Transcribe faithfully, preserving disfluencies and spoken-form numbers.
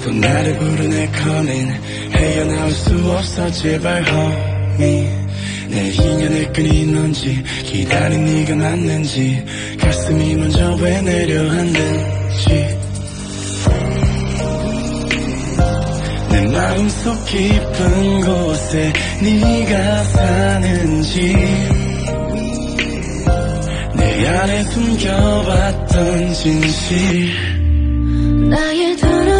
또 나를 부르네 calling 헤어나올 수 없어 제발 homie 내 인연의 끈이 넌지 기다린 네가 맞는지 가슴이 먼저 왜 내려앉는지 내 마음속 깊은 곳에 네가 사는지 내 안에 숨겨왔던 진실 나의 더러운